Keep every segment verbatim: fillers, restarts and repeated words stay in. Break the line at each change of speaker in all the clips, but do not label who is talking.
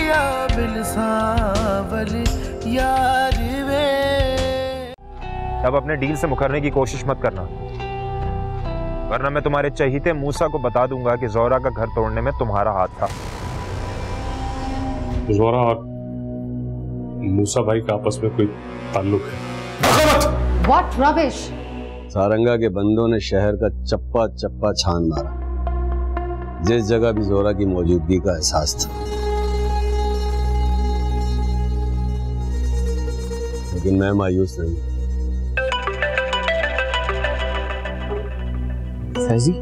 या बिलसावल यार वे।
अब अपने डील से मुकरने की कोशिश मत करना, वरना मैं तुम्हारे चहीते मूसा को बता दूंगा कि जोहरा का घर तोड़ने में तुम्हारा हाथ था।
जोहरा और मूसा भाई का आपस में कोई ताल्लुक है?
What rubbish!
सारंगा के बंदों ने शहर का चप्पा चप्पा छान मारा, जिस जगह भी जोहरा की मौजूदगी का एहसास था। लेकिन मैं मायूस नहीं।
फैजी,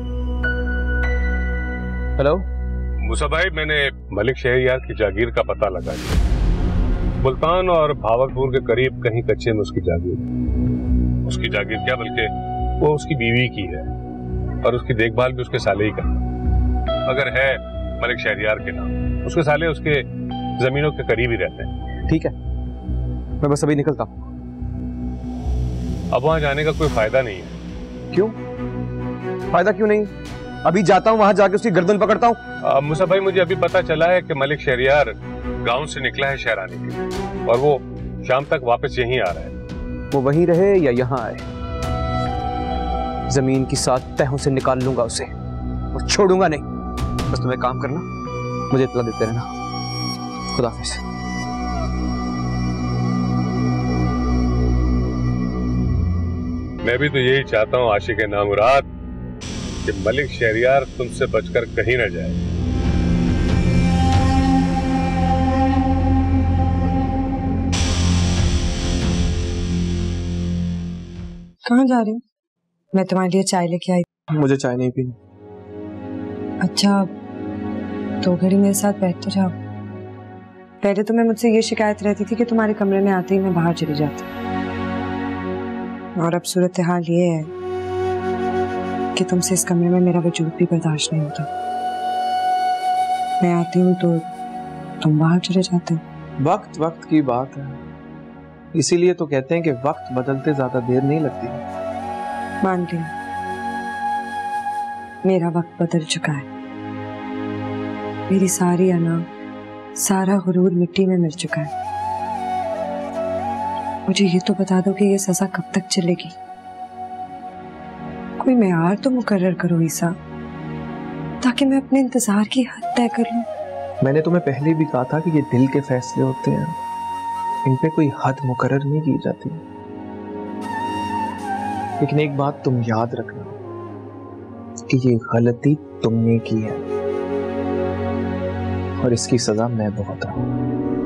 हेलो
मूसा भाई, मैंने मलिक शहरयार की जागीर का पता लगा लिया। मुल्तान और भावलपुर के करीब कहीं कच्चे में उसकी जागीर। उसकी जागीर क्या, बल्कि वो उसकी बीवी की है और उसकी देखभाल भी उसके साले ही करता। अगर है मलिक शहरयार के नाम, उसके साले उसके जमीनों के करीब ही रहते हैं।
ठीक है, मैं बस अभी निकलता हूँ।
अब वहां जाने का कोई फायदा नहीं है।
क्यों फायदा क्यों नहीं? अभी जाता हूँ, वहां जाके उसकी गर्दन पकड़ता हूँ।
मूसा भाई, मुझे अभी पता चला है कि मलिक शहरयार गांव से निकला है शहर आने के लिए और वो शाम तक वापस यहीं आ रहा है।
वो वहीं रहे या यहाँ आए, जमीन की सात तहों से निकाल लूंगा उसे और छोड़ूंगा नहीं। बस तुम्हें काम करना, मुझे इत्तला देते रहना। खुदा हाफिज।
मैं भी तो यही चाहता हूँ आशिक नामुराद कि मलिक शहरयार तुमसे बचकर कहीं न जाए।
कहाँ जा रही हो? मैं तुम्हारे लिए चाय लेके आई।
मुझे चाय नहीं पीनी।
अच्छा, तो घड़ी मेरे साथ बैठ तो जाओ। पहले तो मैं मुझसे ये शिकायत रहती थी कि तुम्हारे कमरे में आते ही मैं बाहर चली जाती, और अब सूरत हाल ये है कि तुमसे इस कमरे में मेरा वजूद भी बर्दाश्त नहीं होता। मैं आती हूँ तो तुम बाहर चले जाते हो।
वक्त वक्त की बात है, इसीलिए तो कहते हैं कि वक्त बदलते ज्यादा देर नहीं लगती।
मानती हूँ मेरा वक्त बदल चुका है। मेरी सारी अना, सारा गुरूर मिट्टी में मिल चुका है। मुझे ये तो बता दो कि ये सजा कब तक चलेगी? कोई मेयार तो मुकर्रर करो ईसा, ताकि मैं अपने इंतजार की हद तय कर लूं।
मैंने तुम्हें पहले भी कहा था कि ये दिल के फैसले होते हैं, इन पे कोई हद मुकर्रर नहीं की जाती। लेकिन एक बात तुम याद रखना कि ये गलती तुमने की है और इसकी सजा मैं भुगत रहा हूं।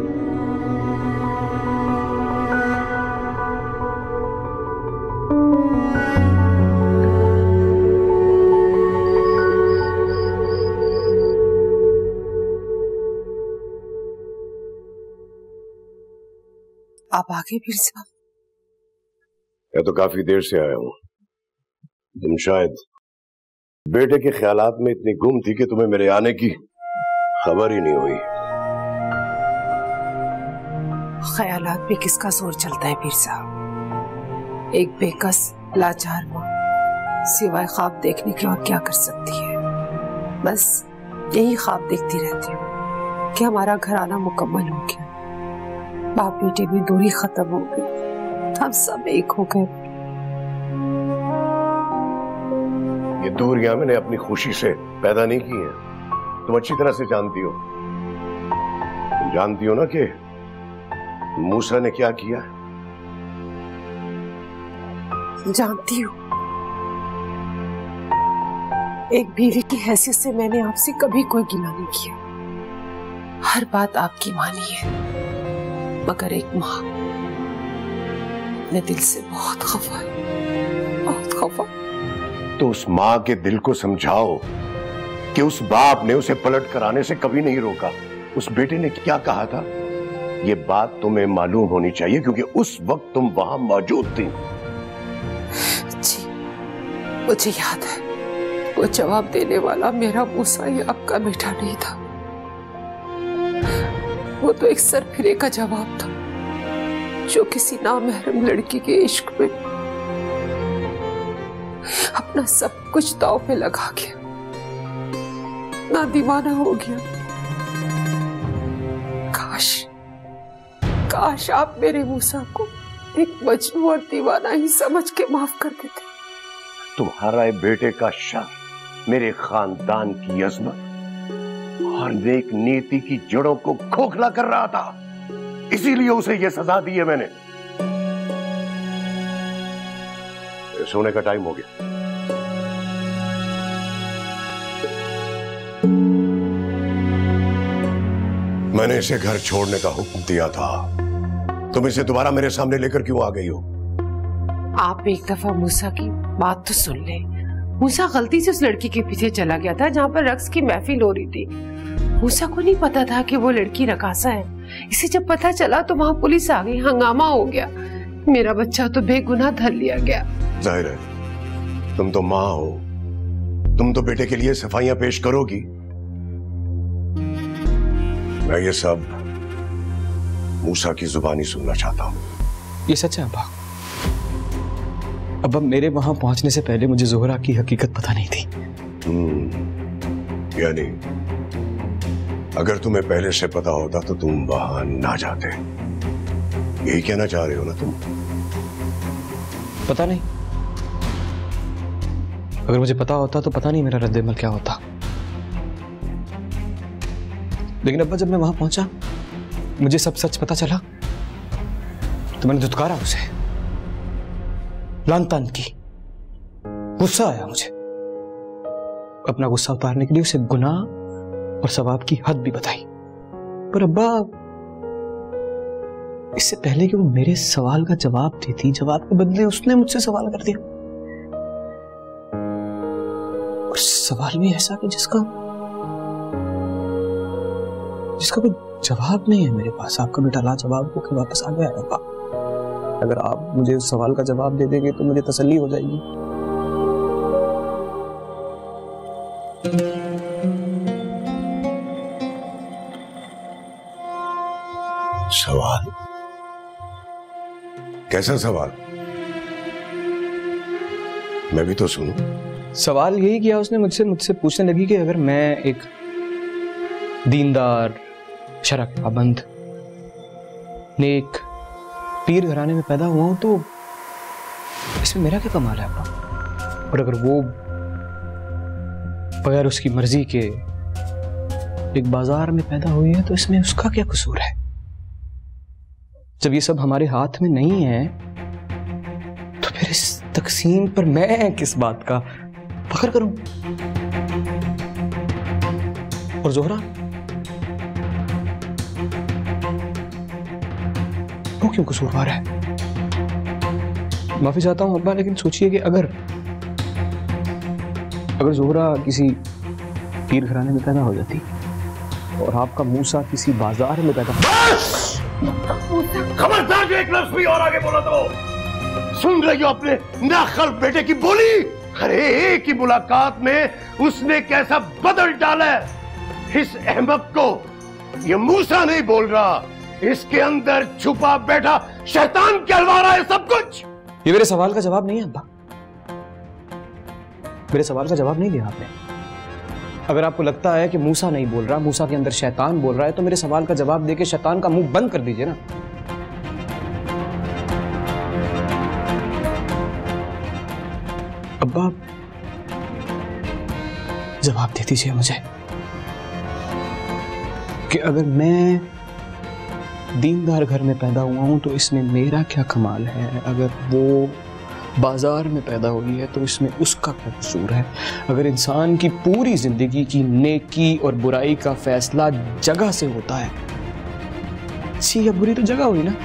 आप आगे पीर साहब?
मैं तो काफी देर से आया हूं। तुम शायद बेटे के ख्यालात में इतनी गुम थी कि तुम्हें मेरे आने की खबर ही नहीं हुई।
ख्यालात पे किसका जोर चलता है पीर साहब? एक बेकस लाचार माँ सिवाय ख्वाब देखने के और क्या कर सकती है? बस यही ख्वाब देखती रहती हूँ कि हमारा घराना मुकम्मल हो गया, बाप बेटे में दूरी खत्म हो गई, हम सब एक हो गए।
ये दूरियां मैंने अपनी खुशी से पैदा नहीं की हैं। तुम अच्छी तरह से जानती हो। तुम जानती हो ना कि मूसा ने क्या किया?
जानती हूँ। एक बीवी की हैसियत से मैंने आपसे कभी कोई गिला नहीं किया। हर बात आपकी मानी है, मगर एक माँ अपने दिल से बहुत खफा है, बहुत खफा।
तो उस माँ के दिल को समझाओ कि उस बाप ने उसे पलट कर आने से कभी नहीं रोका। उस बेटे ने क्या कहा था, ये बात तुम्हें मालूम होनी चाहिए, क्योंकि उस वक्त तुम वहां मौजूद थी।
जी, मुझे याद है। वो जवाब देने वाला मेरा मूसा या आपका बेटा नहीं था। वो तो एक सरफिरे का जवाब था जो किसी नामहरम लड़की के इश्क में अपना सब कुछ दांव पे लगा गया, ना दीवाना हो गया, काश काश आप मेरे मूसा को एक मजनू और दीवाना ही समझ के माफ कर देते।
तुम्हारा बेटे का शर मेरे खानदान की अजमत और नेक नीति की जड़ों को खोखला कर रहा था, इसीलिए उसे यह सजा दी है मैंने। सोने का टाइम हो गया। मैंने इसे घर छोड़ने का हुक्म दिया था, तुम इसे दोबारा मेरे सामने लेकर क्यों आ गई हो?
आप एक दफा मूसा की बात तो सुन ले। मूसा गलती से उस लड़की के पीछे चला गया था जहाँ पर रक्स की महफिल हो रही थी। मूसा को नहीं पता था कि वो लड़की रकासा है। इसे जब पता चला तो वहाँ पुलिस आ गई, हंगामा हो गया। मेरा बच्चा तो बेगुनाह धर लिया गया।
जाहिर है तुम तो माँ हो, तुम तो बेटे के लिए सफाइयां पेश करोगी। मैं ये सब मूसा की जुबानी सुनना चाहता हूँ।
ये सच है अब्बा। अब्बा मेरे वहां पहुंचने से पहले मुझे जोहरा की हकीकत पता नहीं थी।
हम्म, यानी अगर तुम्हें पहले से पता होता तो तुम वहां ना जाते, यही कहना चाह रहे हो ना तुम?
पता नहीं, अगर मुझे पता होता तो पता नहीं मेरा रद्द-ए-अमल क्या होता। लेकिन अब्बा जब मैं वहां पहुंचा, मुझे सब सच पता चला तो मैंने धुतकारा उसे, लान तान की। गुस्सा आया मुझे। अपना गुस्सा उतारने के लिए उसे गुनाह और सवाब की हद भी बताई। पर अब्बा इससे पहले कि वो मेरे सवाल का जवाब देती, जवाब के बदले उसने मुझसे सवाल कर दिया। और सवाल भी ऐसा कि जिसका जिसका कोई जवाब नहीं है मेरे पास। आपका बेटा लाजवाब होकर वापस आ गया है अब्बा। अगर आप मुझे उस सवाल का जवाब दे देंगे तो मुझे तसल्ली हो जाएगी।
सवाल? कैसा सवाल? मैं भी तो सुनूं।
सवाल यही किया उसने मुझसे मुझसे पूछने लगी कि अगर मैं एक दीनदार, शरअ के पाबंद, नेक पीर घराने में पैदा हुआ हूं तो इसमें मेरा क्या कमाल है अब्बा? और अगर वो बगैर उसकी मर्जी के एक बाजार में पैदा हुई है तो इसमें उसका क्या कसूर है? जब ये सब हमारे हाथ में नहीं है तो फिर इस तकसीम पर मैं किस बात का फख्र करूं? और जोहरा, वो क्यों कसूरवार है? माफी चाहता हूं अब्बा, लेकिन सोचिए कि अगर अगर जोहरा किसी पीर घराने में पैदा हो जाती और आपका मूसा किसी बाजार में पैदा।
खबरदार जो एक लफ्ज भी और आगे बोला तो। सुन रही हो अपने नाखल बेटे की बोली? अरे एक ही मुलाकात में उसने कैसा बदल डाला है इस अहमद को। ये मूसा नहीं बोल रहा, इसके अंदर छुपा बैठा शैतान कहलवा रहा है सब कुछ।
ये मेरे सवाल का जवाब नहीं है अब्बा। मेरे सवाल का जवाब नहीं दिया आपने। अगर आपको लगता है कि मूसा नहीं बोल रहा, मूसा के अंदर शैतान बोल रहा है, तो मेरे सवाल का जवाब देके शैतान का मुंह बंद कर दीजिए ना। अब्बा जवाब दे दीजिए मुझे कि अगर मैं दीनदार घर में पैदा हुआ हूं तो इसमें मेरा क्या कमाल है? अगर वो बाजार में पैदा हुई है तो इसमें उसका क्या कसूर है? अगर इंसान की पूरी जिंदगी की नेकी और बुराई का फैसला जगह से होता है, अच्छी या बुरी तो जगह हुई ना।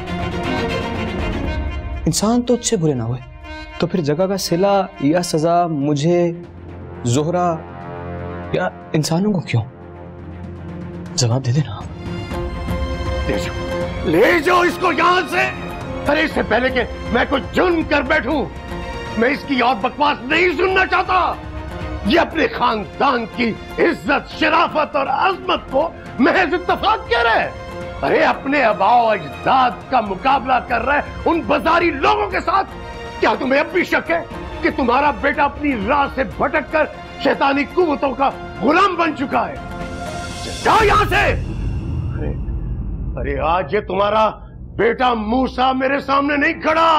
इंसान तो अच्छे बुरे ना हुए, तो फिर जगह का सिला या सजा मुझे, जोहरा या इंसानों को क्यों? जवाब दे देना।
ले जाओ, ले जाओ इसको यहां से। अरे इससे पहले कि मैं कुछ जुर्म कर बैठूं, मैं इसकी और बकवास नहीं सुनना चाहता। ये अपने खानदान की इज्जत, शराफत और अजमत को महज इत्तफाक कह रहे हैं। अरे अपने आबाओ अजदाद का मुकाबला कर रहे हैं उन बाजारी लोगों के साथ। क्या तुम्हें अब भी शक है कि तुम्हारा बेटा अपनी राह से भटक कर शैतानी कुव्वतों का गुलाम बन चुका है? जाओ यहां से। अरे अरे आज ये तुम्हारा बेटा मूसा मेरे सामने नहीं खड़ा,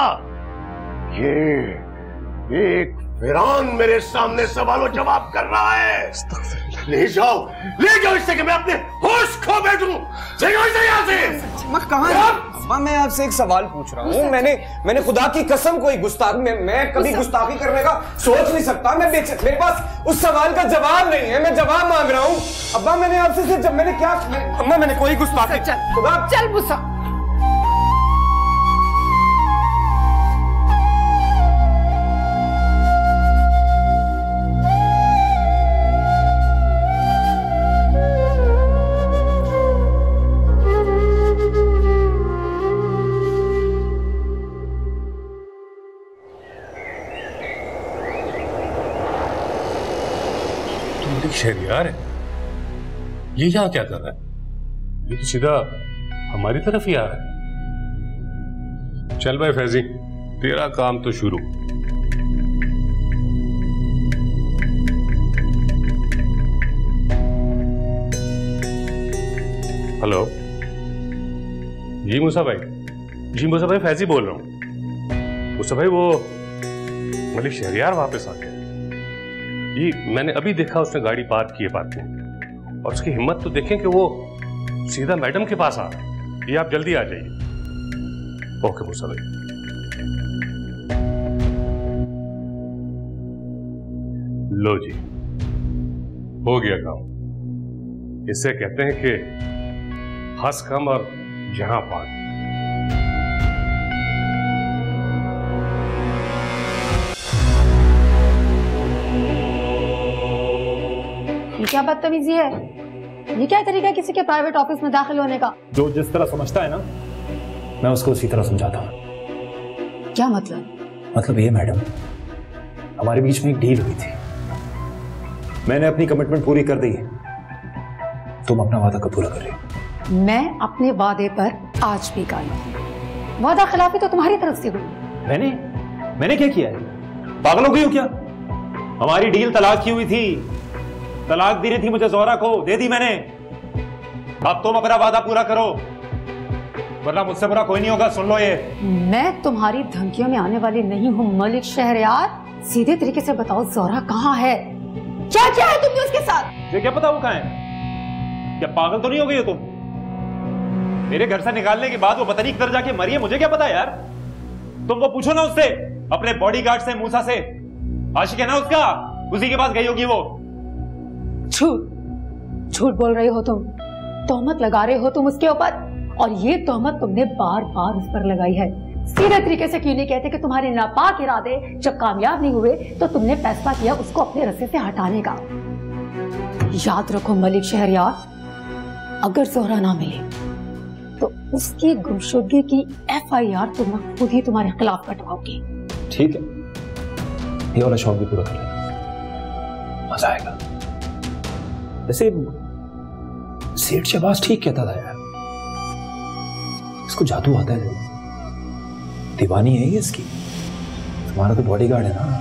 ये एक फिरौन मेरे सामने सवालों जवाब कर रहा है। ले जाओ, ले जाओ इससे कि मैं अपने होश खो बैठूं। ले जाओ इसे यहाँ से।
मैं कहाँ? मैं आपसे एक सवाल पूछ रहा हूँ। मैंने मैंने खुदा की कसम कोई गुस्ताख मैं मैं कभी गुस्ताखी करने का सोच नहीं सकता। मैं मेरे पास उस सवाल का जवाब नहीं है। मैं जवाब मांग रहा हूँ। अब्बा मैंने आपसे से जब मैंने क्या अम्मा मैंने कोई गुस्ताखी खुदा
चल मूसा।
शहरियार है ये, यहाँ क्या कर रहा है? ये तो सीधा हमारी तरफ ही आ रहा है। चल भाई फैजी, तेरा काम तो शुरू। हेलो जी मूसा भाई, जी मूसा भाई फैजी बोल रहा हूँ। मूसा भाई वो मलिक शहरियार वापस आ गया। ये मैंने अभी देखा, उसने गाड़ी पार्क की है पार्किंग, और उसकी हिम्मत तो देखें कि वो सीधा मैडम के पास आ रहा है। ये आप जल्दी आ जाइए। ओके मूसा भाई। लो जी, हो गया काम। इसे कहते हैं कि हंस कम और जहां पान।
ये क्या बदतमीजी है? ये क्या तरीका है किसी के प्राइवेट ऑफिस में दाखिल होने का?
जो जिस तरह समझता है ना, मैं उसको उसी तरह समझाता हूँ।
क्या मतलब?
मतलब ये मैडम, हमारे बीच में एक डील हुई थी। मैंने अपनी कमिटमेंट पूरी कर दी, तुम अपना वादा कब पूरा कर रही हो?
मैं अपने वादे पर आज भी कायम हूं। वादा खिलाफी तो तुम्हारी तरफ से हुई।
मैंने मैंने क्या किया है? पागल हो गई हो क्या? हमारी डील तलाक की हुई थी। तलाक दी रही थी मुझे जोहरा को, दे दी मैंने। अब तुम अपना वादा पूरा करो, वरना मुझसे बुरा कोई नहीं होगा। सुन लो ये,
मैं तुम्हारी धमकियों में आने वाली नहीं हूँ मलिक शहरयार। सीधे तरीके से बताओ जोहरा कहाँ है? क्या क्या है तुमने उसके साथ?
ये क्या पता वो कहाँ है? क्या पागल तो नहीं हो गई हो तुम? मेरे घर से निकालने के बाद वो पता नहीं किधर जाके मरी है, मुझे क्या पता यार। तुम वो पूछो ना उससे, अपने बॉडीगार्ड से, मूसा से। आशिक है ना उसका, उसी के पास गई होगी वो।
झूठ झूठ बोल रहे हो तुम। तोहमत लगा रहे हो तुम उसके ऊपर, और ये तोहमत तुमने बार बार उस पर लगाई है। सीधे तरीके से क्यों नहीं कहते कि तुम्हारे नापाक इरादे जब कामयाब नहीं हुए तो तुमने फैसला किया उसको अपने रस्ते से हटाने का। याद रखो मलिक शहरयार, अगर जोहरा ना मिले तो उसकी गुमशुदगी की एफ आई आर तुम खुद ही तुम्हारे खिलाफ कटवाओगे।
ठीक है, ये वाला शौक भी पूरा कर लेना, मजा आएगा। वैसे सेठ शहबाज ठीक कहता था यार, इसको जादू आता है। दीवानी है ये इसकी। तुम्हारा तो बॉडीगार्ड है ना,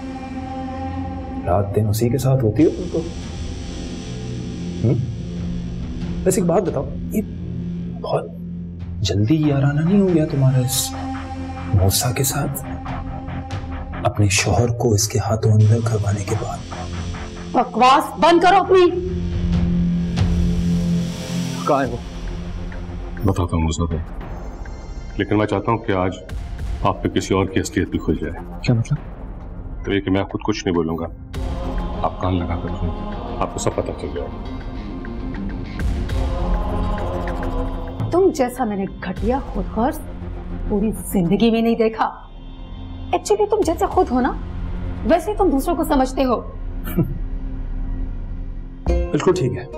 रात दिन उसी के साथ होती हो तुम तो। हम्म वैसे एक बात बताओ, ये बहुत जल्दी याराना नहीं हो गया तुम्हारा इस मूसा के साथ, अपने शौहर को इसके हाथों अंदर करवाने के बाद?
बकवास बंद करो अपनी।
कहाँ है वो?
बताता हूँ मूसा भाई, लेकिन मैं चाहता हूँ कि आज आप पे किसी और की असलियत भी खुल जाए।
क्या मतलब?
तो ये कि मैं खुद कुछ नहीं बोलूंगा, आप कान लगा कर सुनो, आपको सब पता चल जाएगा।
तुम जैसा मैंने घटिया खुदगर्ज पूरी जिंदगी में नहीं देखा। एक्चुअली तुम जैसे खुद हो ना, वैसे तुम दूसरों को समझते हो।
बिल्कुल ठीक है।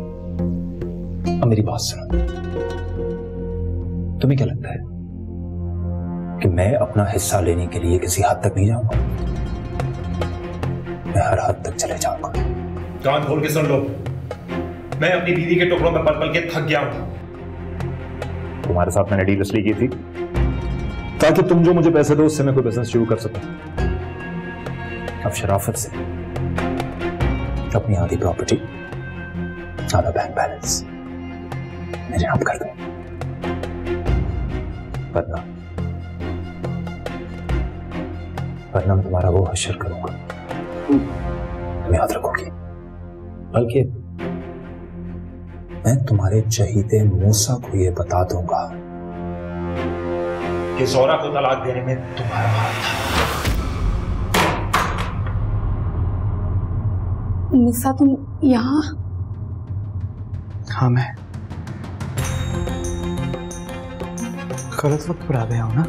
अब मेरी बात सुनो, तुम्हें क्या लगता है कि मैं अपना हिस्सा लेने के लिए किसी हद तक नहीं जाऊंगा? मैं हर हद तक चले जाऊंगा। कान खोल के सुन लो, मैं अपनी बीवी के टुकड़ों में पल पल के थक गया हूं। तुम्हारे साथ मैंने डील इसलिए की थी ताकि तुम जो मुझे पैसे दो उससे मैं कोई बिजनेस शुरू कर सकूं। अब शराफत से अपनी आधी प्रॉपर्टी, आधा बैंक बैलेंस मेरे नाम कर दो।
वरना वरना मैं तुम्हारा वो हश्र करूंगा, तुम याद रखोगी। बल्कि मैं तुम्हारे चहीते मूसा को ये बता दूंगा कि ज़ोरा को तलाक देने में तुम्हारा हाथ था।
मूसा तुम यहाँ?
हाँ, मैं गलत वक्त पर आ गया हूं ना।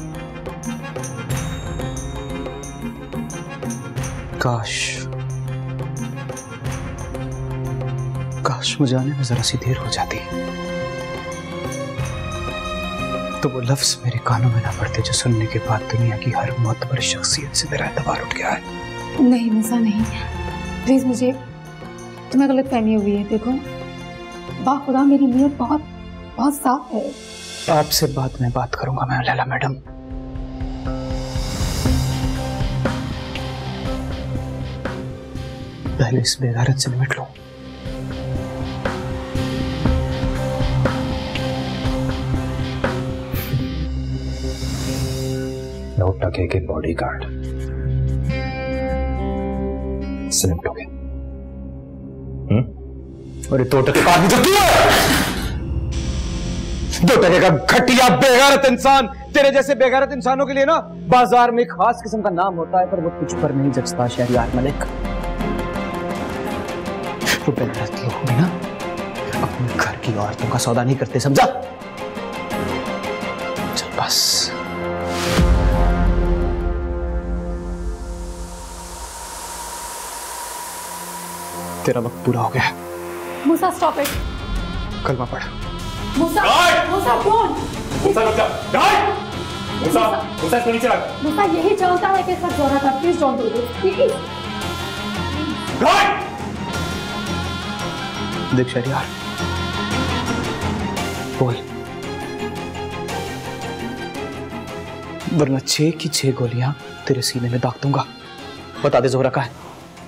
काश काश मुझे आने में जरा सी देर हो जाती तो वो लफ्ज मेरे कानों में ना पड़ते जो सुनने के बाद दुनिया की हर मोतबर शख्सियत से मेरा एतबार उठ गया है।
नहीं मूसा नहीं, प्लीज, मुझे तुम्हें गलत फहमी हुई है। देखो बाखुदा मेरी नीयत बहुत बहुत साफ है।
आपसे बाद में बात करूंगा मैं लैला मैडम। पहले इस बेगैरत से निपट लो।
नौ टके के बॉडीगार्ड से निपटोगे?
और दो टके का आदमी तो तू है। दो टके का घटिया बेगैरत इंसान। तेरे जैसे बेगैरत इंसानों के लिए ना बाजार में एक खास किस्म का नाम होता है, पर वो तुझ पर नहीं जचता शहरियार मलिक। वो बेगैरत लोग भी ना अपने घर की औरतों का सौदा नहीं करते, समझा? चल बस। तेरा वक्त पूरा हो गया।
Moosa stop it.
कलमा पढ़।
मूसा मूसा कौन?
मूसा रुक जा। मूसा मूसा इसको नीचे रख।
मूसा यही जानता है कि इसका ज़ोरा था। Please don't do this please.
देख शहरियार, बोल, वरना छह की छह गोलियां तेरे सीने में दाग दूंगा। बता दे ज़ोरा का है।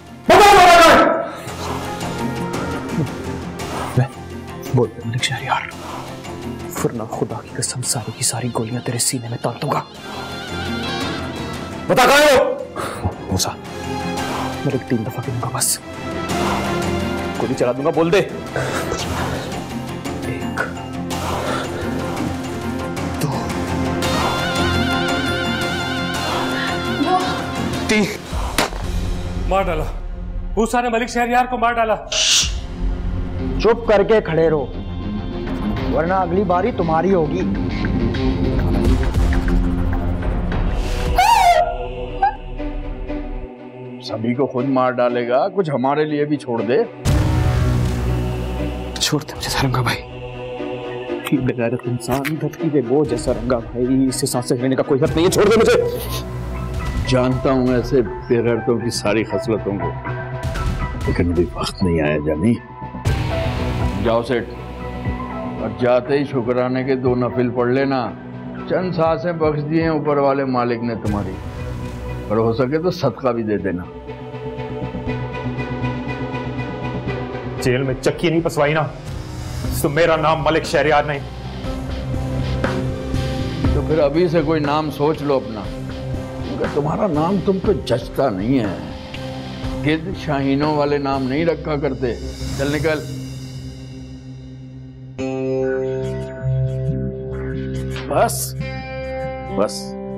बोल मलिक शहरियार, वरना खुदा की कसम सारी की सारी गोलियां तेरे सीने में तान दूंगा। बता कहाँ है वो? मूसा, मलिक तीन दफा कहूंगा बस, गोली चला दूंगा। बोल दे। एक, दो, तीन।
मार डाला मूसा ने मलिक शहरयार को मार डाला।
चुप करके खड़े रहो, वरना अगली बारी तुम्हारी होगी।
सभी को खुद मार डालेगा, कुछ हमारे लिए भी छोड़ दे।
छोड़ दे मुझे रंगा भाई। बेगैरत इंसान धरती पे बोझ जैसा रंगा भाई, इससे सांसें लेने का कोई हक नहीं है। छोड़ दे मुझे।
जानता हूं ऐसे बेगैरतों की सारी खसलतों को, लेकिन अभी वक्त नहीं आया जानी। जाओ सेठ, और जाते ही शुक्राने के दो नफिल पढ़ लेना। चंद सांसें बख्श दिए हैं ऊपर वाले मालिक ने तुम्हारी, और हो सके तो सदका भी दे देना।
जेल में चक्की नहीं पसवाई ना तो मेरा नाम मलिक शहरयार नहीं।
तो फिर अभी से कोई नाम सोच लो अपना, क्योंकि तुम्हारा नाम तुम पे जचता नहीं है। गिद्ध शाहीनों वाले नाम नहीं रखा करते। चल निकल। बस बस।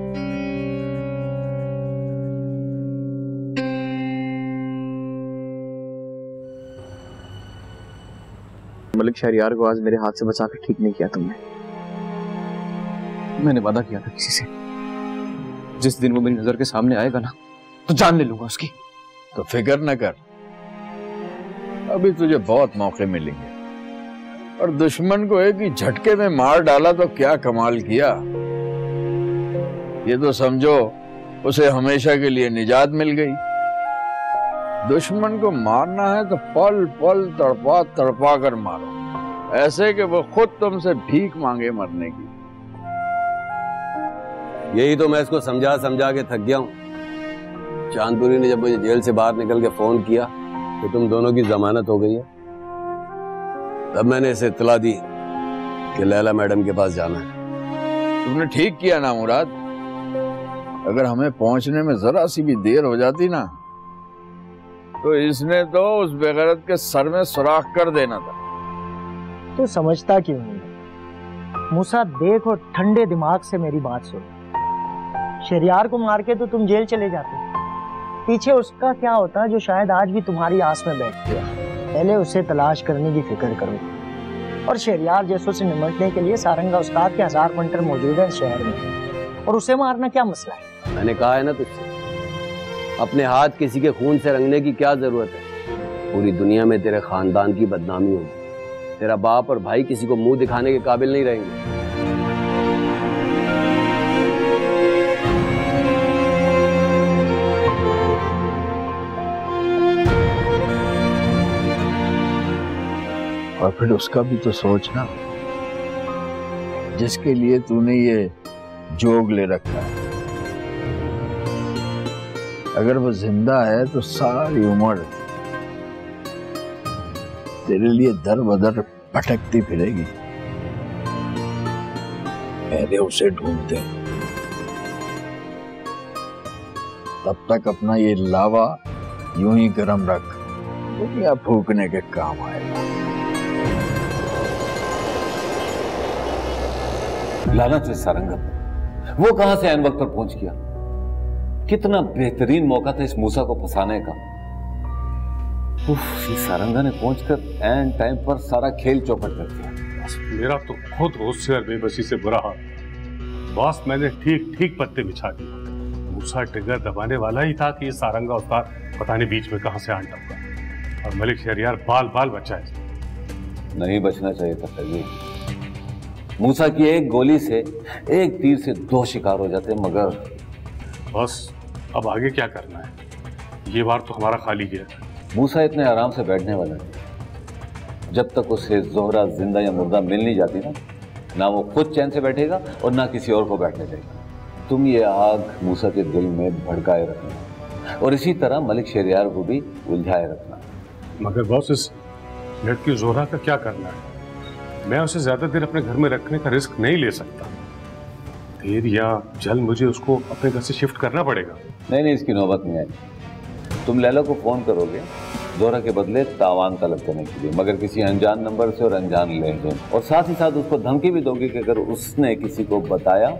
मलिक शहरयार को आज मेरे हाथ से बचा के ठीक नहीं किया तुमने। मैंने वादा किया था किसी से, जिस दिन वो मेरी नजर के सामने आएगा ना तो जान ले लूंगा उसकी।
तो फिक्र न कर, अभी तुझे बहुत मौके मिलेंगे। और दुश्मन को एक ही झटके में मार डाला तो क्या कमाल किया। ये तो समझो उसे हमेशा के लिए निजात मिल गई। दुश्मन को मारना है तो पल पल तड़पा तड़पा कर मारो, ऐसे कि वो खुद तुमसे भीख मांगे मरने की।
यही तो मैं इसको समझा समझा के थक गया हूँ। चांदपुरी ने जब मुझे जेल से बाहर निकल के फोन किया कि तुम दोनों की जमानत हो गई है, तब मैंने इसे इत्तला दी कि लैला मैडम के पास जाना है।
तुमने ठीक किया ना मुराद। अगर हमें पहुंचने में जरा सी भी देर हो जाती ना तो इसने तो उस बेगैरत के सर में सुराख कर देना था।
तो समझता क्यों नहीं? मूसा देख और ठंडे दिमाग से मेरी बात सुन। शहरियार को मार के तो तुम जेल चले जाते, पीछे उसका क्या होता जो शायद आज भी तुम्हारी आस में बैठ गया। पहले उसे तलाश करने की फिक्र करो। और शहरियार जैसों से निपटने के लिए सारंगा उस्ताद के हजार पंटर मौजूद है शहर में, और उसे मारना क्या मसला है?
मैंने कहा है ना तुझसे, अपने हाथ किसी के खून से रंगने की क्या जरूरत है? पूरी दुनिया में तेरे खानदान की बदनामी होगी। तेरा बाप और भाई किसी को मुंह दिखाने के काबिल नहीं रहेंगे।
और फिर उसका भी तो सोचना, जिसके लिए तूने ये जोग ले रखा है। अगर वो जिंदा है तो सारी उम्र तेरे लिए दर बदर भटकती फिरेगी। पहले उसे ढूंढते हैं, तब तक अपना ये लावा यूं ही गर्म रख, दुनिया फूकने के काम आएगा।
लानत है सारंगा, वो कहां से ऐन वक्त पर पहुंच गया। कितना बेहतरीन मौका था इस मूसा को फंसाने का। उफ, इस सारंगा ने पहुंचकर ऐन टाइम पर सारा खेल चौपट कर दिया।
मेरा तो खुद गुस्से और बेबसी से बुरा हाल। बॉस, मैंने ठीक ठीक पत्ते बिछा दिए। मूसा टिगर दबाने वाला ही था कि ये सारंगा उस्ताद पता नहीं बीच में कहां से आन टपका, और मलिक शहरियार बाल बाल बचा है।
नहीं बचना चाहिए था फैजी। मूसा की एक गोली से एक तीर से दो शिकार हो जाते, मगर
बस अब आगे क्या करना है? ये बार तो हमारा खाली गया।
मूसा इतने आराम से बैठने वाला है। जब तक उसे जोहरा जिंदा या मुर्दा मिल नहीं जाती ना, ना वो खुद चैन से बैठेगा और ना किसी और को बैठने देगा। तुम ये आग मूसा के दिल में भड़काए रखना और इसी तरह मलिक शहरियार को भी उलझाए रखना।
मगर बॉस, इस लड़की जोहरा का क्या करना है? मैं उसे ज्यादा देर अपने घर में रखने का रिस्क नहीं ले सकता। देर या जल्द मुझे उसको अपने घर से शिफ्ट करना पड़ेगा।
नहीं नहीं, इसकी नौबत नहीं आई। तुम लैला को फोन करोगे जोहरा के बदले तावान तलब करने के लिए, मगर किसी अनजान नंबर से और अनजान लेन देन, और साथ ही साथ उसको धमकी भी दोगे कि अगर उसने किसी को बताया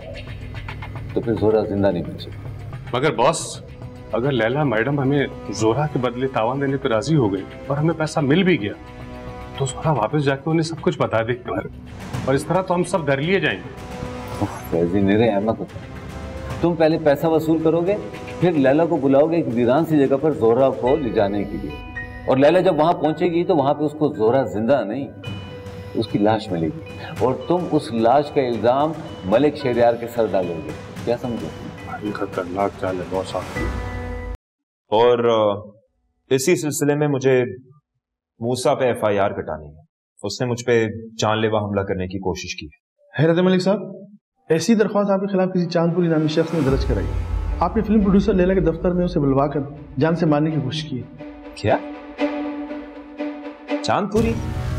तो फिर जोहरा जिंदा नहीं बचेगा।
मगर बॉस, अगर लैला मैडम हमें जोहरा के बदले तावान देने पर राजी हो गई और हमें पैसा मिल भी गया, तो जोहरा वापस जाके उन्हें सब कुछ बता दे, और इस तरह तो हम सब डर लिए जाएंगे।
फैजी, मेरे अहमद होता है। तुम पहले पैसा वसूल करोगे, फिर लैला को बुलाओगे एक वीरान सी जगह पर जोहरा को ले जाने के लिए, और लैला जब वहां पहुंचेगी तो वहां पे उसको जोहरा जिंदा नहीं, उसकी लाश मिलेगी, और तुम उस लाश का इल्जाम मलिक शहरियार के सर डालोगे। क्या समझो?
खतरनाक चाल है बहुत साफ।
और इसी सिलसिले में मुझे मूसा पे एफ आई आर कटानी है। उसने मुझ पे जानलेवा हमला करने की कोशिश की है।
हैरत मलिक साहब, ऐसी दरख्वास्त आपके खिलाफ किसी चांदपुरी नामी शख्स ने दर्ज कराई। आपने फिल्म प्रोड्यूसर लैला के दफ्तर में उसे बुलवाकर जान से मारने की कोशिश की।
क्या? चांदपुरी?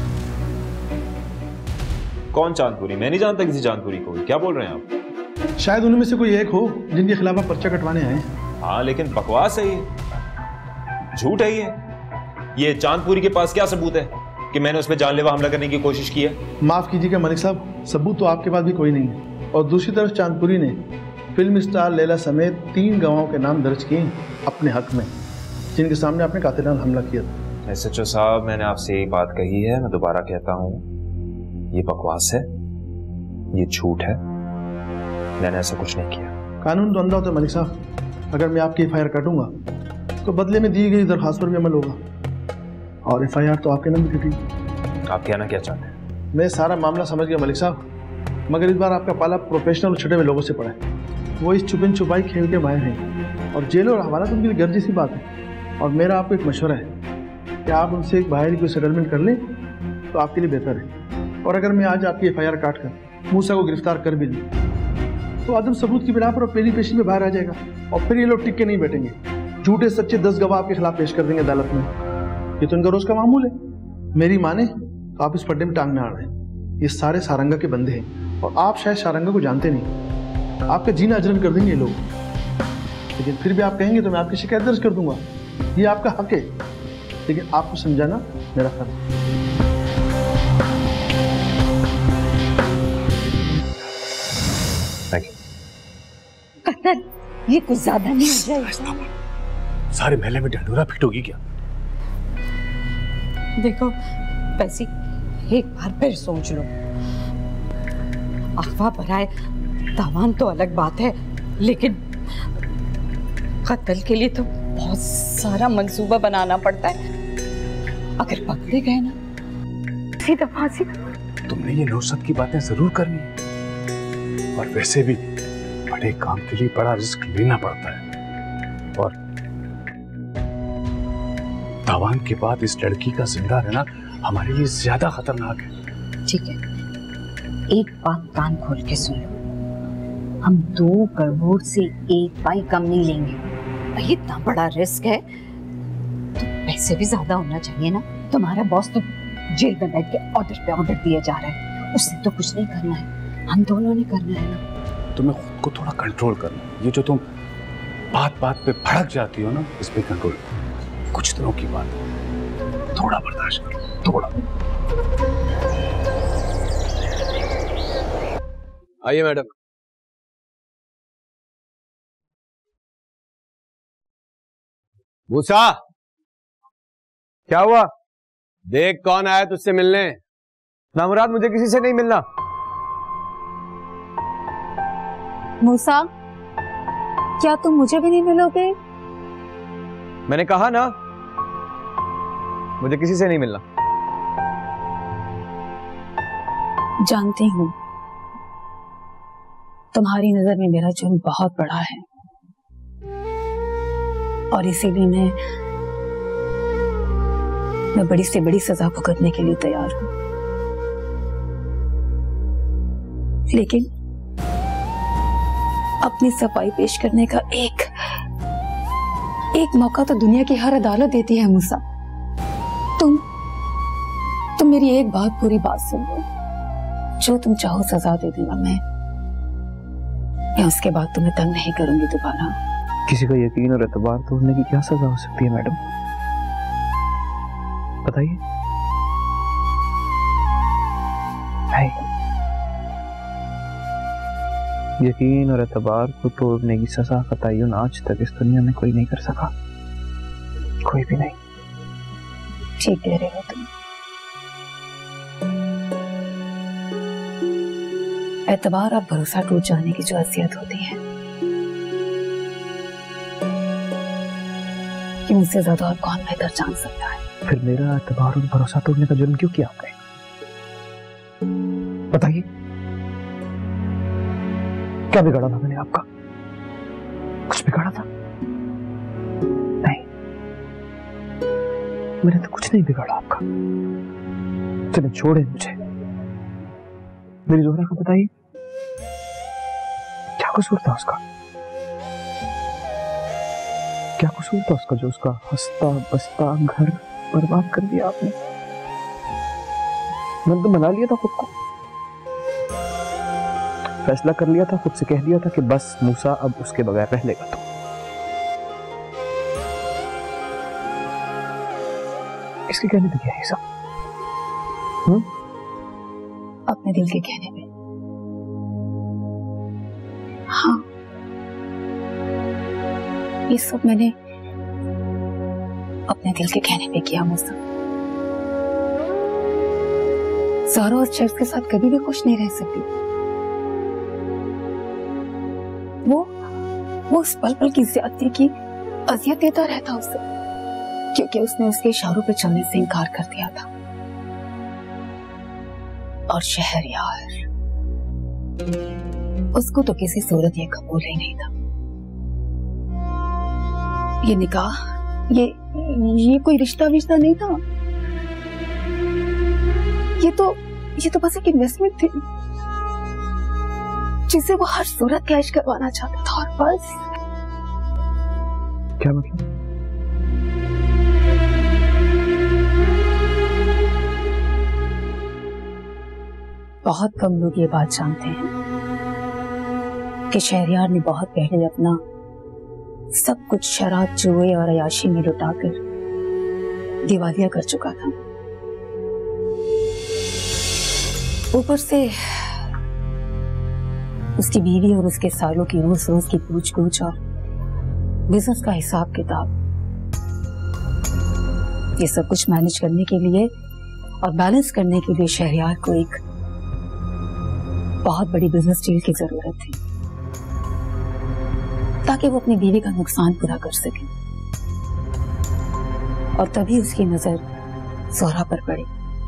कौन चांदपुरी? मैं नहीं जानता किसी चांदपुरी को। क्या बोल रहे हैं आप?
शायद उनमें से कोई एक हो जिनके खिलाफ आप पर्चा कटवाने आए।
हाँ, लेकिन बकवास है ये, झूठ है ये। ये चांदपुरी के पास क्या सबूत है कि मैंने उस पर जानलेवा हमला करने की कोशिश की है?
माफ कीजिएगा मलिक साहब, सबूत तो आपके पास भी कोई नहीं है। और दूसरी तरफ चांदपुरी ने फिल्म स्टार लैला समेत तीन गवाहों के नाम दर्ज किए अपने हक में, जिनके सामने आपने कातिलाना हमला किया था।
एस एच ओ साहब, मैंने आपसे यही बात कही है, मैं दोबारा कहता हूँ, ये बकवास है, ये झूठ है, मैंने ऐसा कुछ नहीं किया।
कानून तो अंधा होता है मलिक साहब। अगर मैं आपकी एफ आई आर काटूंगा तो बदले में दी गई दरखास्त पर भी अमल होगा, और एफ आई आर तो आपके नाम की थी।
आप कहना क्या चाहते हैं?
मैं सारा मामला समझ गया मलिक साहब, मगर इस बार आपका पाला प्रोफेशनल और छुटे हुए लोगों से पड़ा है। वो इस छुपन छुपाई खेल के माहिर हैं, और जेल और हवाला तो उनके लिए गर्जी सी बात है। और मेरा आपको एक मशवरा है कि आप उनसे एक बाहरी कोई सेटलमेंट कर लें तो आपके लिए बेहतर है। और अगर मैं आज आपकी एफ आई आर काट कर मूसा को गिरफ्तार कर भी लूँ तो आदम सबूत की बिना पर और पेरी पेशी में बाहर आ जाएगा, और फिर ये लोग टिक के नहीं बैठेंगे। झूठे सच्चे दस गवाह आपके खिलाफ पेश कर देंगे अदालत में। ये तो इनका रोज का मामूल है। मेरी माने तो आप इस पड्डे में टांग में आ रहे हैं। ये सारे सारंगा के बंदे हैं, और आप शायद शारंगा को जानते नहीं, आपका जीना अजरन कर देंगे ये लोग। लेकिन फिर भी आप कहेंगे तो मैं आपकी शिकायत दर्ज कर दूंगा, ये आपका हक है। लेकिन आपको समझाना मेरा फर्ज है।
कतन, ये कुछ ज्यादा नहीं हो जाएगा?
सारे महल्ले में ढंढूरा पीटोगी क्या?
देखो वैसी एक बार फिर सोच लो। अफवाह बराए तावान तो अलग बात है, लेकिन कत्ल के लिए तो बहुत सारा मंसूबा बनाना पड़ता है। अगर पकड़े गए ना सीधा फांसी।
तुमने ये नौसत की बातें जरूर करनी है, और वैसे भी बड़े काम के लिए बड़ा रिस्क लेना पड़ता है। और तावान के बाद इस लड़की का जिंदा रहना हमारे लिए ज्यादा खतरनाक है।
ठीक है, एक बात कान खोल के सुन लो, हम दो करोड़ से एक पाई कम नहीं लेंगे। भाई इतना बड़ा रिस्क है तो पैसे भी ज्यादा होना चाहिए ना। तुम्हारा बॉस तो जेल में बैठ के ऑर्डर पे ऑर्डर दिया जा रहा है, उससे तो कुछ नहीं करना है, हम दोनों ने करना है ना।
तुम्हें खुद को थोड़ा कंट्रोल करना। ये जो तुम बात बात पे भड़क जाती हो ना, इस पे कंट्रोल। कुछ दिनों की बात, थोड़ा बर्दाश्त करो, थोड़ा।
आइए मैडम। मूसा,
क्या हुआ?
देख कौन आया तुझसे मिलने।
ना मुराद, मुझे किसी से नहीं मिलना।
मूसा, क्या तुम मुझे भी नहीं मिलोगे?
मैंने कहा ना, मुझे किसी से नहीं मिलना।
जानती हूँ तुम्हारी नजर में मेरा जुर्म बहुत बड़ा है, और इसीलिए मैं मैं बड़ी से बड़ी सजा भुगतने के लिए तैयार हूं। लेकिन अपनी सफाई पेश करने का एक एक मौका तो दुनिया की हर अदालत देती है मूसा। तुम तुम मेरी एक बात पूरी बात सुन लो, जो तुम चाहो सजा दे दूंगा मैं मैं उसके बाद तुम्हें तंग नहीं करूंगी दोबारा।
किसी का यकीन और एतबार तोड़ने की क्या सजा हो सकती है मैडम, बताइए। यकीन और एतबार को तोड़ने की सजा का तयन आज तक इस दुनिया में कोई नहीं कर सका, कोई भी नहीं।
ठीक कह रहे हो तुम। एतबार और भरोसा टूट जाने की जो असियत होती है, कि मुझसे ज्यादा और कौन बेहतर जान सकता है।
फिर मेरा एतबार और भरोसा तोड़ने का जुर्म क्यों किया आपने, बताइए। क्या बिगाड़ा था मैंने आपका? कुछ बिगाड़ा था? नहीं, मैंने तो कुछ नहीं बिगाड़ा आपका। चले छोड़े मुझे, मेरी जोहरा को बताइए क्या कसूर था उसका, क्या कसूर था उसका जो उसका हंसता बसता घर बर्बाद कर दिया आपने। मैंने तो मना लिया था खुद को, फैसला कर लिया था, खुद से कह दिया था कि बस मूसा अब उसके बगैर रह लेगा। तो इसके कहने पे क्या है सब? हम्म?
अपने दिल के कहने पे। हाँ, ये सब मैंने अपने दिल के कहने पे किया मूसा। ज़ारा और शख्स के साथ कभी भी खुश नहीं रह सकती। वो वो उस पल पल की ज्यादती की अजियत देता रहता उसे, क्योंकि उसने उसके इशारों पे चलने से इनकार कर दिया था। और शहरयार, उसको तो किसी सूरत ये कबूल ही नहीं था। ये निकाह, ये ये कोई रिश्ता विश्ता नहीं था, ये तो ये तो बस एक इन्वेस्टमेंट थी जिसे वो हर सूरत कैश करवाना चाहता था। और बस
क्या मतलब?
बहुत कम लोग ये बात जानते हैं कि शहरयार ने बहुत पहले अपना सब कुछ शराब, जुए और अयाशी में लुटाकर दिवालिया कर चुका था। ऊपर से उसकी बीवी और उसके सालों की रोज रोज की पूछ गूछ और बिजनेस का हिसाब किताब, ये सब कुछ मैनेज करने के लिए और बैलेंस करने के लिए शहरयार को एक बहुत बड़ी बिजनेस डील की जरूरत थी ताकि वो अपनी बीवी का नुकसान पूरा कर सके। और तभी उसकी नजर जोहरा पर पड़ी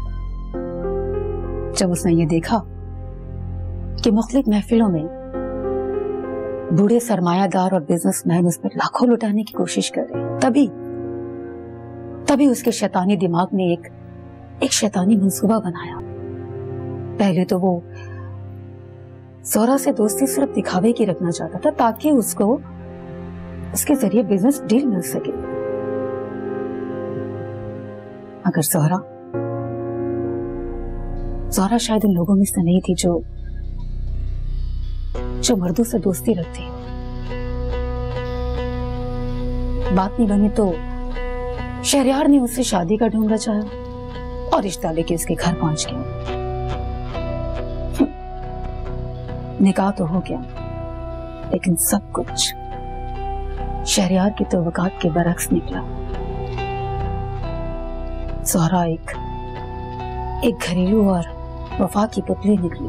जब उसने ये देखा कि मुख्तलिफ महफिलों में बूढ़े सरमायादार और बिजनेसमैन उस पर लाखों लुटाने की कोशिश कर रहे हैं। तभी तभी उसके शैतानी दिमाग ने एक एक शैतानी मंसूबा बनाया। पहले तो वो जोहरा से दोस्ती सिर्फ दिखावे की रखना चाहता था ताकि उसको उसके जरिए बिजनेस डील मिल सके। अगर जोहरा जोहरा शायद उन लोगों में से नहीं थी जो जो मर्दों से दोस्ती रखती। बात नहीं बनी तो शहरयार ने उससे शादी का ढूंढ रचाया और रिश्ता लेके उसके घर पहुंच गया। निकाह तो हो गया, लेकिन सब कुछ शहरयार की तवक्कात के बरक्स निकला। जोहरा एक एक घरेलू और वफा की पुतली निकली।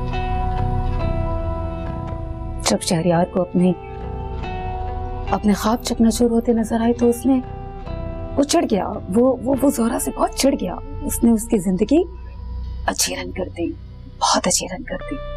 जब शहरयार को अपने अपने ख्वाब चकनाचूर होते नजर आए तो उसने वो चिढ़ गया। वो वो वो जोहरा से बहुत चिढ़ गया। उसने उसकी जिंदगी अच्छी रन कर दी, बहुत अच्छी रन कर दी।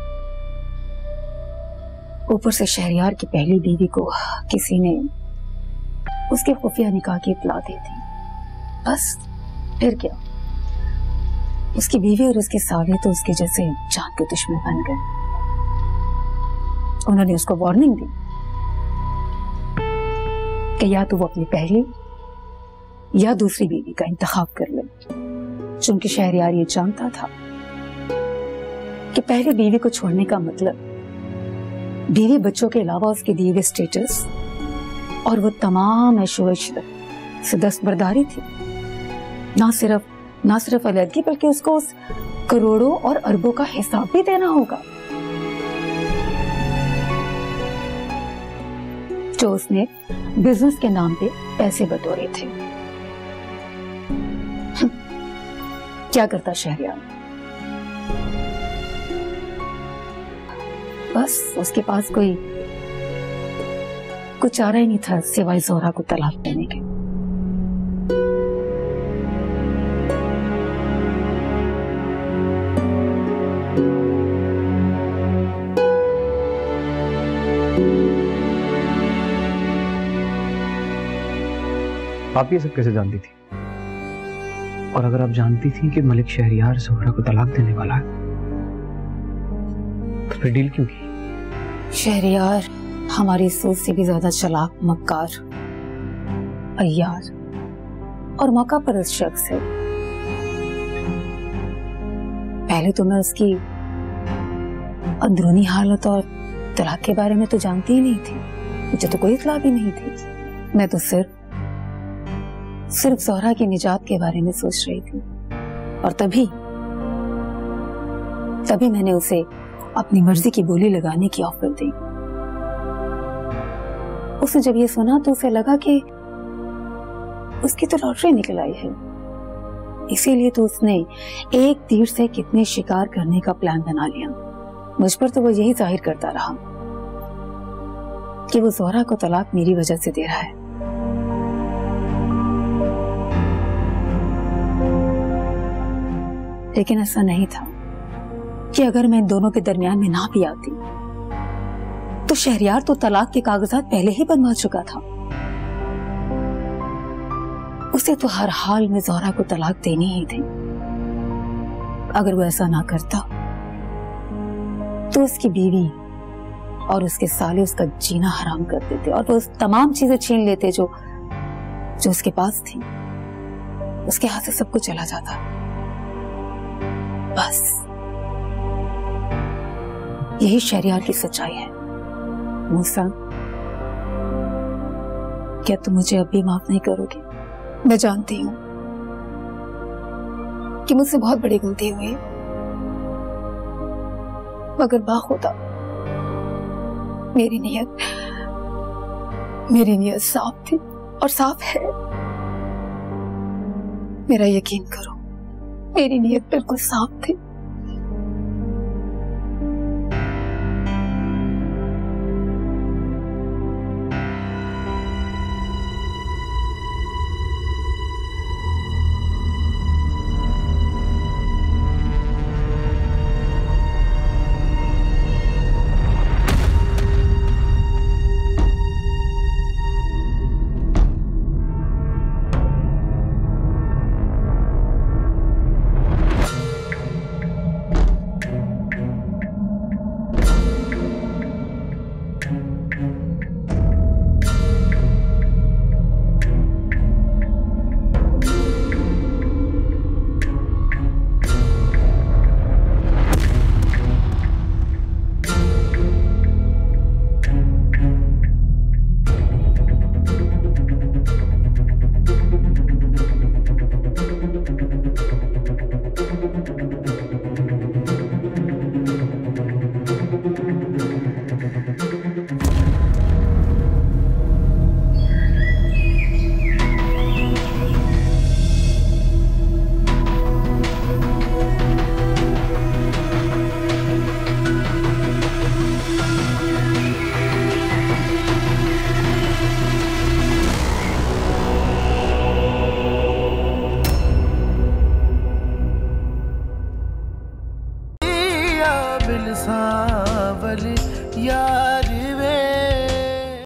ऊपर से शहरयार की पहली बीवी को किसी ने उसके खुफिया निकाह की इत्तला दी थी। बस फिर क्या, उसकी बीवी और उसके साले तो उसके जैसे जान के दुश्मन बन गए। उन्होंने उसको वार्निंग दी कि या तो वो अपनी पहली या दूसरी बीवी का इंतखाब कर ले। चूंकि शहरयार ये जानता था कि पहली बीवी को छोड़ने का मतलब बीवी बच्चों के अलावा उसके दिए हुए स्टेटस और वो तमाम ऐशो-इशरत से दस्तबरदारी थी। ना सिर्फ ना सिर्फ अलग बल्कि उसको उस करोड़ों और अरबों का हिसाब भी देना होगा जो उसने बिजनेस के नाम पे पैसे बटोरे थे। क्या करता शहरयार? बस उसके पास कोई कुछ चारा ही नहीं था सिवाय जोहरा को तलाक देने के।
आप ये सब कैसे जानती थी? और अगर आप जानती थी कि मलिक शहरयार जोहरा को तलाक देने वाला है तो फिर डील क्यों की?
शहरयार हमारी सोच से भी ज्यादा चालाक, मक्कार, अय्यार और मौका परस्त शख्स है। पहले तो मैं उसकी अंदरूनी हालत और तलाक के बारे में तो जानती ही नहीं थी। मुझे तो कोई इत्तला भी नहीं थी। मैं तो सिर्फ सिर्फ जोहरा की निजात के बारे में सोच रही थी। और तभी तभी मैंने उसे अपनी मर्जी की बोली लगाने की ऑफर दी। उसने जब ये सुना तो उसे लगा कि उसकी तो लॉटरी निकल आई है। इसीलिए तो उसने एक तीर से कितने शिकार करने का प्लान बना लिया। मुझ पर तो वो यही जाहिर करता रहा कि वो जोहरा को तलाक मेरी वजह से दे रहा है। लेकिन ऐसा नहीं था कि अगर मैं इन दोनों के दरमियान में ना भी आती तो शहरयार तो तलाक के कागजात पहले ही बनवा चुका था। उसे तो हर हाल में जोहरा को तलाक देनी ही थी। अगर वो ऐसा ना करता तो उसकी बीवी और उसके साले उसका जीना हराम कर देते और वो तमाम चीजें छीन लेते जो जो उसके पास थी। उसके हाथ से सब कुछ चला जाता। बस
यही शहरियार की सच्चाई है। मूसा, क्या तुम मुझे अभी माफ नहीं करोगे?
मैं जानती हूँ कि मुझसे बहुत बड़ी गलती हुई, मगर बाखुदा मेरी नीयत मेरी नीयत साफ थी और साफ है। मेरा यकीन करो, मेरी नीयत बिल्कुल साफ थी।
बिल सावल यार वे